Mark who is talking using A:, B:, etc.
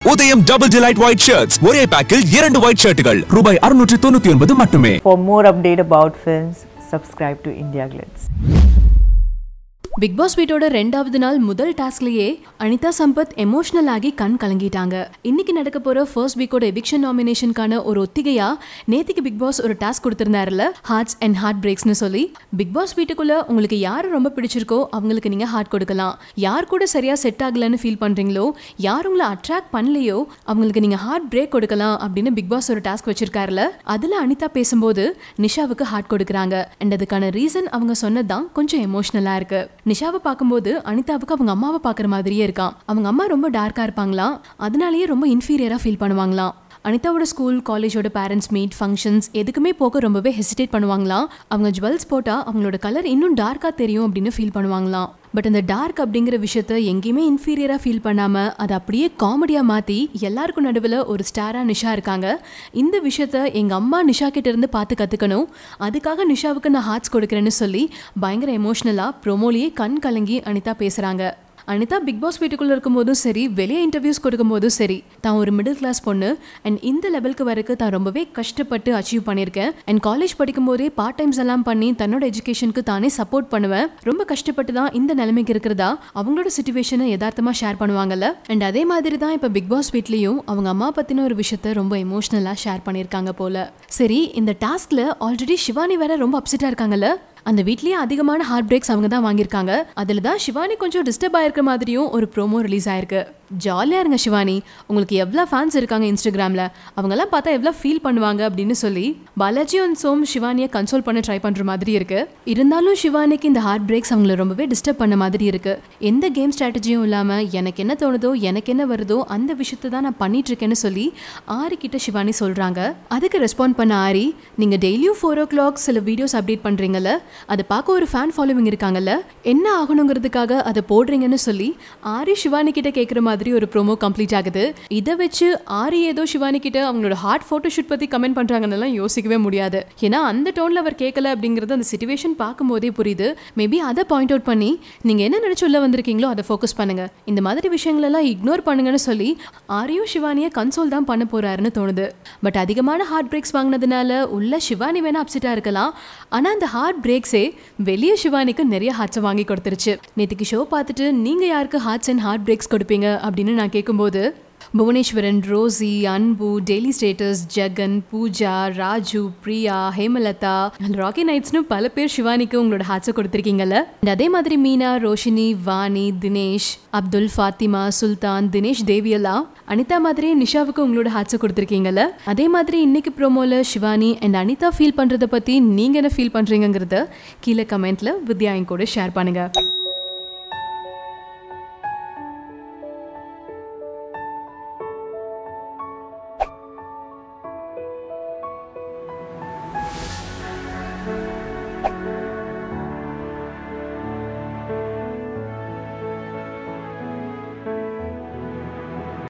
A: உதயம் double delight white shirts ஒரே பேக்கில் 2 ஒயிட் ஷர்ட்டுகள் ரூபாய் 699 மட்டுமே.
B: For more update about films, subscribe to IndiaGlitz.
C: Bigg Boss வீட்டோட 2வது நாள் முதல் டாஸ்க்லயே அனிதா சம்பத் எமோஷனல் ஆகி கண் கலங்கிட்டாங்க. இன்னைக்கு நடக்க போற ஃபர்ஸ்ட் வீக்கோட எவிக்ஷன் நாமினேஷனுக்கான ஒரு ஒத்திகையா நேத்திக்கு பிக் பாஸ் ஒரு டாஸ்க் கொடுத்திருந்தாருல, ஹார்ட்ஸ் அண்ட் ஹார்ட் பிரேக்ஸ்னு சொல்லி. பிக் பாஸ் வீட்டுக்குள்ள உங்களுக்கு யாரை ரொம்ப பிடிச்சிருக்கோ அவங்களுக்கு நீங்க ஹார்ட் கொடுக்கலாம். யார் கூட சரியா செட் ஆகலன்னு ஃபீல் பண்றீங்களோ, யார் உங்களை அட்ராக்ட் பண்ணலையோ அவங்களுக்கு நீங்க ஹார்ட் பிரேக் கொடுக்கலாம் அப்படின்னு பிக் பாஸ் ஒரு டாஸ்க் வச்சிருக்காருல. அதுல அனிதா பேசும்போது நிஷாவுக்கு ஹார்ட் கொடுக்குறாங்க. அண்ட் அதுக்கான ரீசன் அவங்க சொன்னதுதான் கொஞ்சம் எமோஷனலா இருக்கு. நிஷாவை பார்க்கும்போது அனிதாவுக்கு அவங்க அம்மாவை பார்க்குற மாதிரியே இருக்கான். அவங்க அம்மா ரொம்ப டார்க்கா இருப்பாங்களாம், அதனாலேயே ரொம்ப இன்ஃபீரியரா ஃபீல் பண்ணுவாங்களாம். அனிதாவோட ஸ்கூல் காலேஜோட பேரண்ட்ஸ் மீட் ஃபங்க்ஷன்ஸ் எதுக்குமே போக ரொம்பவே ஹெசிடேட் பண்ணுவாங்களாம். அவங்க ஜுவல்ஸ் போட்டா அவங்களோட கலர் இன்னும் டார்க்கா தெரியும் அப்படின்னு ஃபீல் பண்ணுவாங்களாம். பட் அந்த டார்க் அப்படிங்கிற விஷயத்த எங்கேயுமே இன்ஃபீரியரா ஃபீல் பண்ணாம அதை அப்படியே காமெடியா மாத்தி எல்லாருக்கும் நடுவில் ஒரு ஸ்டாரா நிஷா இருக்காங்க. இந்த விஷயத்த எங்க அம்மா நிஷா கிட்ட இருந்து பார்த்து கத்துக்கணும், அதுக்காக நிஷாவுக்கு நான் ஹார்ட்ஸ் கொடுக்குறேன்னு சொல்லி பயங்கர எமோஷனலா ப்ரோமோலியே கண் கலங்கி அனிதா பேசுறாங்க. அனிதா பிக் பாஸ் வீட்டுக்குள்ள இருக்கும்போதும் சரி, வெளியே இன்டர்வியூஸ் கொடுக்கும் போதும் சரி, தான் ஒரு மிடில் கிளாஸ் பொண்ணு அண்ட் இந்த லெவலுக்கு வரைக்கும் தான் ரொம்பவே கஷ்டப்பட்டு அச்சீவ் பண்ணியிருக்கேன். அண்ட் காலேஜ் படிக்கும் போதே பார்ட் டைம்ஸ் எல்லாம் பண்ணி தன்னோட எஜுகேஷனுக்கு தானே சப்போர்ட் பண்ணுவேன். ரொம்ப கஷ்டப்பட்டு தான் இந்த நிலைமைக்கு இருக்கிறதா அவங்களோட சிச்சுவேஷனை யதார்த்தமா ஷேர் பண்ணுவாங்கல்ல. அண்ட் அதே மாதிரி தான் இப்போ பிக் பாஸ் வீட்லயும் அவங்க அம்மா பத்தின ஒரு விஷயத்த ரொம்ப எமோஷனலா ஷேர் பண்ணியிருக்காங்க போல. சரி, இந்த டாஸ்க்ல ஆல்ரெடி சிவானி வேற ரொம்ப அப்செட்டா இருக்காங்கல்ல. அந்த வீட்லயே அதிகமான ஹார்ட் பிரேக்ஸ் அவங்க தான் வாங்கியிருக்காங்க. அதுல தான் சிவானி கொஞ்சம் டிஸ்டர்ப் ஆயிருக்க மாதிரியும் ஒரு ப்ரோமோ ரிலீஸ் ஆயிருக்கு. ஜாலியா இருங்க சிவானி, உங்களுக்கு எவ்வளவு ஃபேன்ஸ் இருக்காங்க இன்ஸ்டாகிராம்ல, அவங்க எல்லாம் பார்த்தா எவ்வளவு ஃபீல் பண்ணுவாங்க அப்படின்னு சொல்லி பாலாஜி அண்ட் சோம் சிவானியை கன்சோல் பண்ண ட்ரை பண்ற மாதிரி இருக்கு. இருந்தாலும் சிவானிக்கு இந்த ஹார்ட் பிரேக்ஸ் அவங்களை ரொம்பவே டிஸ்டர்ப் பண்ண மாதிரி இருக்கு. எந்த கேம் ஸ்ட்ராட்டஜியும் இல்லாம எனக்கு என்ன தோணுதோ எனக்கு என்ன வருதோ அந்த விஷயத்தை தான் நான் பண்ணிட்டு இருக்கேன்னு சொல்லி ஆரி கிட்ட சிவானி சொல்றாங்க. அதுக்கு ரெஸ்பாண்ட் பண்ண ஆரி, நீங்க டெய்லியும் 4 o'clock சில வீடியோஸ் அப்டேட் பண்றீங்கல்ல, அதை பார்க்க ஒரு ஃபேன் ஃபாலோவிங் இருக்காங்கல்ல, என்ன ஆகணுங்கிறதுக்காக அதை போடுறீங்கன்னு சொல்லி ஆரி சிவானி கிட்ட கேட்குற மாதிரி ஒரு ப்ரோமோ கம்ப்ளீட் ஆகுது. இதை வச்சு ஆரி ஏதோ சிவானி கிட்ட அவங்களோட ஹார்ட் போட்டோஷூட் பத்தி கமெண்ட் பண்றாங்கன்னு யோசிக்கவே முடியாது. ஏன்னா அந்த டோன்ல அவர் கேட்கல அப்படிங்கிறது அந்த சிச்சுவேஷன் பார்க்கும் போதே புரியுது. மேபி அதை பாயிண்ட் அவுட் பண்ணி நீங்க என்ன நினைச்சு உள்ள வந்திருக்கீங்களோ அதை ஃபோக்கஸ் பண்ணுங்க, இந்த மாதிரி விஷயங்கள் எல்லாம் இக்னோர் பண்ணுங்கன்னு சொல்லி ஆரியும் சிவானியை கன்சோல் தான் பண்ண போறாருன்னு தோணுது. பட் அதிகமான ஹார்ட் பிரேக்ஸ் வாங்கினதுனால உள்ள சிவானி வேணா அப்செட்டா இருக்கலாம், ஆனா அந்த ஹார்ட் பிரேக்ஸ் வெளியே சிவானிக்கு நிறைய ஹார்ட்ஸை வாங்கி கொடுத்துருச்சு. நேற்றுக்கு ஷோ பார்த்துட்டு நீங்க யாருக்கு ஹார்ட்ஸ் அண்ட் ஹார்ட் பிரேக்ஸ் கொடுப்பீங்க அப்படின்னு நான் கேட்கும்போது Bhuvaneswaran, Rosy, Anbu, daily status, Jegan, Pooja, Raju, Priya, Hemalatha, Rocky நைட்ஸ்னு பல பேர் சிவானிக்கு உங்களோட ஹார்ட்ஸை கொடுத்துருக்கீங்கல்ல. அதே மாதிரி மீனா, ரோஷினி, வாணி, தினேஷ், அப்துல், ஃபாத்திமா, சுல்தான், தினேஷ், தேவியெல்லாம் அனிதா மாதிரியே நிஷாவுக்கு உங்களோட ஹார்ட்ஸை கொடுத்துருக்கீங்கல்ல. அதே மாதிரி இன்னைக்கு ப்ரோமோல சிவானி அண்ட் அனிதா ஃபீல் பண்றதை பத்தி நீங்க என்ன ஃபீல் பண்றீங்கிறத கீழே கமெண்ட்ல வித்யா கூட ஷேர் பண்ணுங்க.